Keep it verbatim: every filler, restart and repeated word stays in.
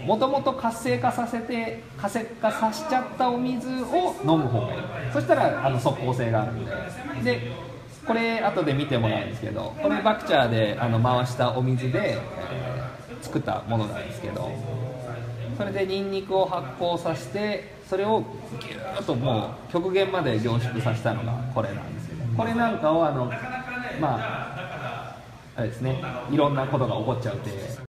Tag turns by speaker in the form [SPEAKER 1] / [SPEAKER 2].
[SPEAKER 1] もともと活性化させて活性化させちゃったお水を飲む方がいい。そしたらあの即効性があるんで。でこれ後で見てもらうんですけど、これバクチャーであの回したお水で、えー、作ったものなんですけど、それでニンニクを発酵させて、それをギューッともう極限まで凝縮させたのがこれなんですけど、これなんかをあのまああれですね、いろんなことが起こっちゃうって